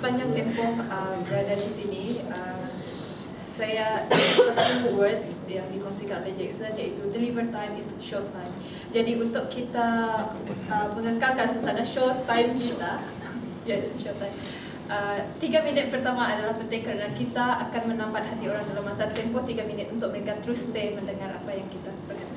sepanjang tempoh berada di sini, saya satu words yang dikongsikan oleh Jackson, iaitu deliver time is show time. Jadi untuk kita mengekalkan suasana show time kita, yes, show time. 3 minit pertama adalah penting kerana kita akan menambat hati orang dalam masa tempoh 3 minit untuk mereka terus stay mendengar apa yang kita berkata.